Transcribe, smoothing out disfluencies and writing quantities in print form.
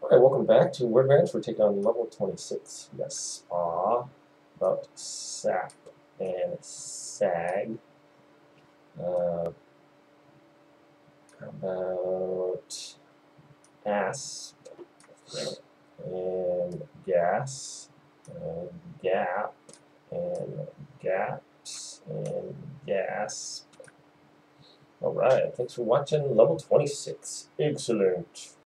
Alright, welcome back to Word Advantage. We're taking on level 26. We got spa, about sap and sag. About asp and gas and gap and gaps and gasp. Alright, thanks for watching level 26. Excellent.